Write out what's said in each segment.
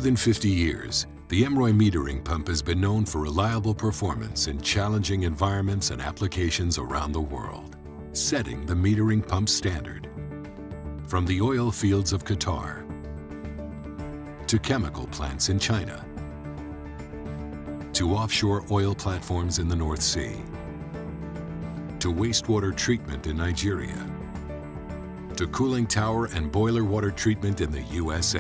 than 50 years, the mROY metering pump has been known for reliable performance in challenging environments and applications around the world, setting the metering pump standard. From the oil fields of Qatar to chemical plants in China to offshore oil platforms in the North Sea to wastewater treatment in Nigeria to cooling tower and boiler water treatment in the USA.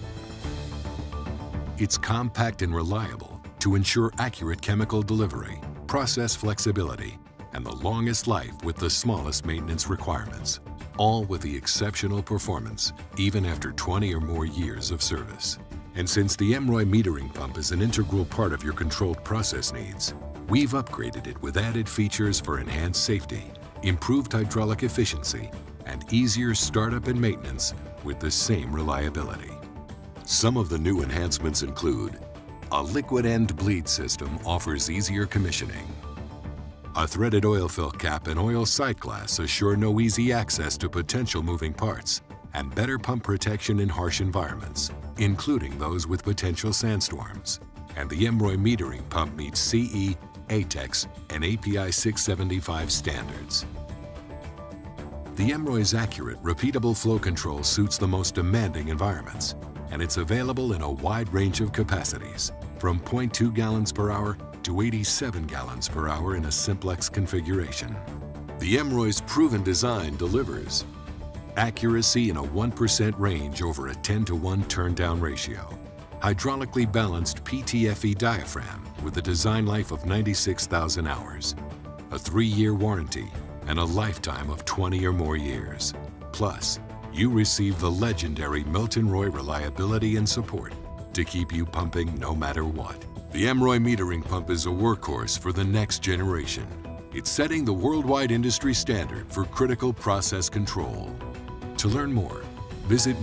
It's compact and reliable to ensure accurate chemical delivery, process flexibility, and the longest life with the smallest maintenance requirements, all with the exceptional performance even after 20 or more years of service. And since the mROY metering pump is an integral part of your controlled process needs, we've upgraded it with added features for enhanced safety, improved hydraulic efficiency, and easier startup and maintenance with the same reliability. Some of the new enhancements include a liquid end bleed system offers easier commissioning. A threaded oil fill cap and oil sight glass assure no easy access to potential moving parts and better pump protection in harsh environments, including those with potential sandstorms. And the mROY metering pump meets CE, ATEX, and API 675 standards. The mROY's accurate, repeatable flow control suits the most demanding environments, and it's available in a wide range of capacities, from 0.2 gallons per hour to 87 gallons per hour in a simplex configuration. The mROY's proven design delivers accuracy in a 1% range over a 10-to-1 turn-down ratio, hydraulically balanced PTFE diaphragm with a design life of 96,000 hours, a 3-year warranty, and a lifetime of 20 or more years. Plus, you receive the legendary Milton Roy reliability and support to keep you pumping no matter what. The mROY metering pump is a workhorse for the next generation. It's setting the worldwide industry standard for critical process control. To learn more, visit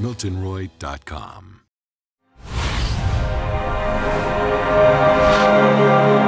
miltonroy.com.